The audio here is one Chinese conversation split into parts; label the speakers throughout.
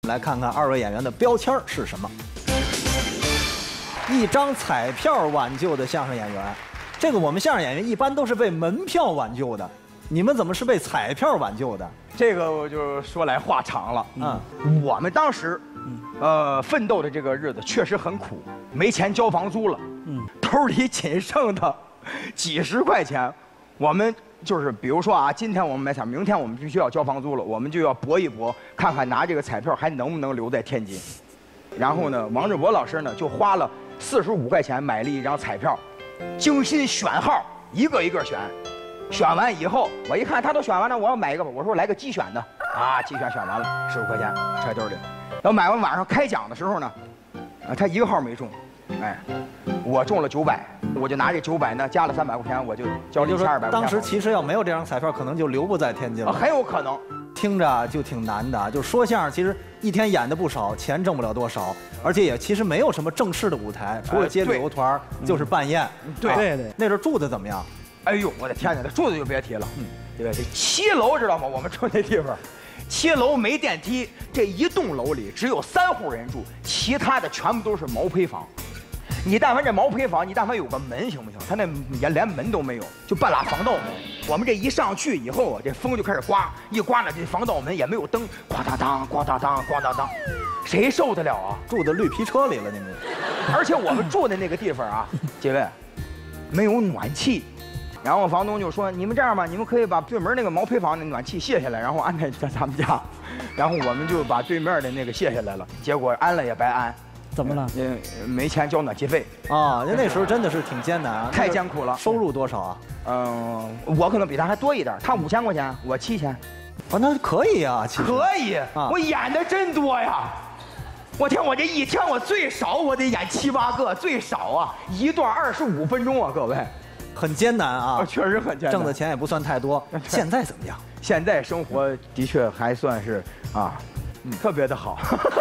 Speaker 1: 来看看二位演员的标签是什么。一张彩票挽救的相声演员，这个我们相声演员一般都是被门票挽救的，你们怎么是被彩票挽救的？
Speaker 2: 这个我就说来话长了。我们当时，奋斗的这个日子确实很苦，没钱交房租了。兜里仅剩的几十块钱，我们就是比如说啊，今天我们买彩，明天我们必须要交房租了，我们就要搏一搏，看看拿这个彩票还能不能留在天津。然后呢，王志博老师呢就花了45块钱买了一张彩票，精心选号，一个一个选。选完以后，我一看他都选完了，我要买一个吧。我说来个机选的啊，机选选完了，15块钱揣兜里。然后买完晚上开奖的时候呢，他一个号没中，哎，我中了900，我就拿这900呢加了300块钱，我就交了1200块钱。
Speaker 1: 当时其实要没有这张彩票，可能就留不在天津了，
Speaker 2: 很有可能。
Speaker 1: 听着就挺难的，就说相声其实一天演的不少，钱挣不了多少，而且也其实没有什么正式的舞台，除了接旅游团就是办宴。
Speaker 2: 对，
Speaker 1: 那时候住的怎么样？
Speaker 2: 哎呦，我的天哪，这住的就别提了。对吧？这7楼知道吗？我们住那地方，7楼没电梯，这一栋楼里只有3户人住，其他的全部都是毛坯房。你但凡这毛坯房，你但凡有个门行不行？他那也连门都没有，就半拉防盗门。我们这一上去以后啊，这风就开始刮，一刮呢，这防盗门也没有灯，咣当当，咣当当，咣当当，谁受得了啊？
Speaker 1: 住的绿皮车里了，你们。
Speaker 2: 而且我们住的那个地方啊，几位，没有暖气。然后房东就说：“你们这样吧，你们可以把对门那个毛坯房的暖气卸下来，然后安排在咱们家。”然后我们就把对面的那个卸下来了，结果安了也白安。
Speaker 3: 怎么了？
Speaker 2: 没钱交暖气费
Speaker 1: 啊！那时候真的是挺艰难啊，
Speaker 2: 太艰苦了。
Speaker 1: 收入多少啊？
Speaker 2: 我可能比他还多一点，他5000块钱，我7000。
Speaker 1: 哦，那可以啊，
Speaker 2: 可以。我演的真多呀！我天，我这一天我最少我得演7、8个，最少啊，一段25分钟啊，各位。
Speaker 1: 很艰难啊，
Speaker 2: 确实很艰难，
Speaker 1: 挣的钱也不算太多。现在怎么样？
Speaker 2: 现在生活的确还算是特别的好。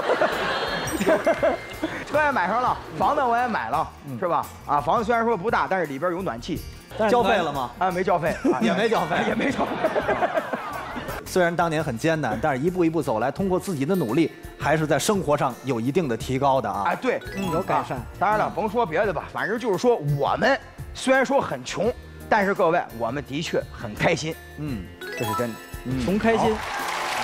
Speaker 2: 车也买上了，房子我也买了，是吧？啊，房子虽然说不大，但是里边有暖气。
Speaker 1: 交费了吗？
Speaker 2: 啊，没交费，
Speaker 1: 也没交费，
Speaker 2: 也没交费。
Speaker 1: 虽然当年很艰难，但是一步一步走来，通过自己的努力，还是在生活上有一定的提高的啊。
Speaker 2: 哎，对，
Speaker 3: 有改善。
Speaker 2: 当然了，甭说别的吧，反正就是说我们。虽然说很穷，但是各位，我们的确很开心。
Speaker 1: 这
Speaker 2: 是真的。
Speaker 3: 穷开心。